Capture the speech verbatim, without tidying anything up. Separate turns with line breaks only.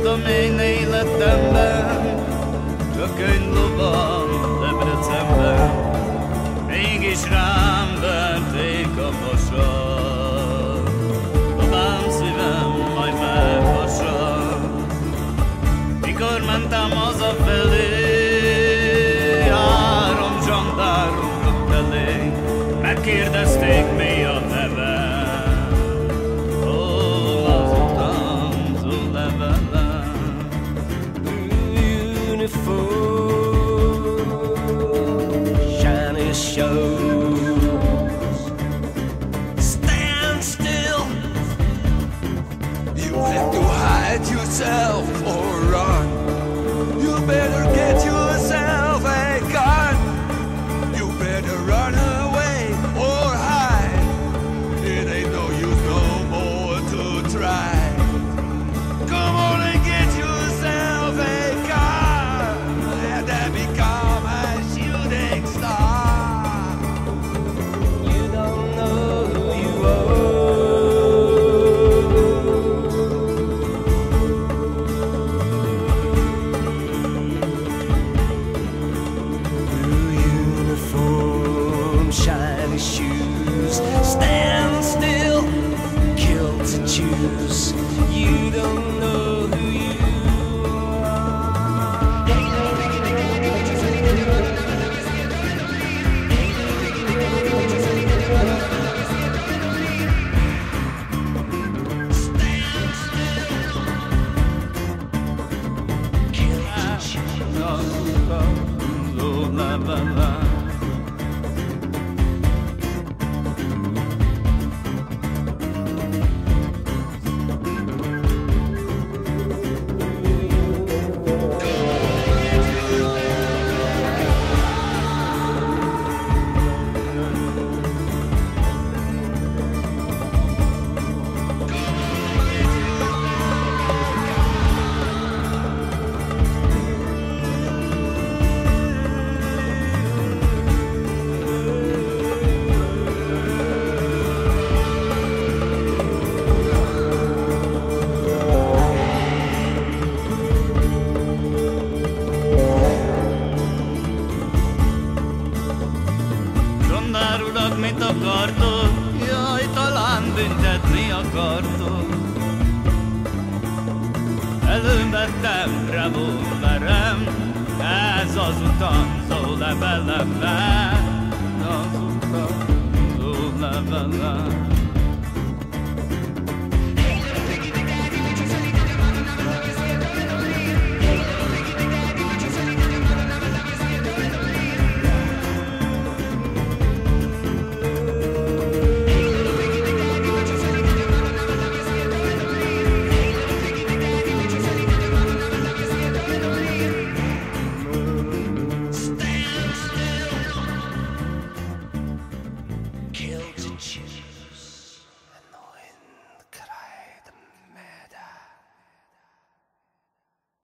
tudom én életemben, csak könyvlobban, Debrecenben, mégis rám verték a vasat. Babám, szívem, majd meghasad. Mikor mentem hazafelé, három zsandár rúgott elé, megkérdezték, mi a nevem.
Shiny shows. Stand still. You have to hide yourself or run. You better get yourself a gun. You better run away or hide. It ain't no use no more to try. Come on and get yourself a gun and then become a shooting star. You don't know who you Blue uniform, shiny shoes. Stand still, kill to choose. You don't know who you
mit akartok? Jaj, talán büntetni akartok. Elővettem revolverem, ez az utazó levelem.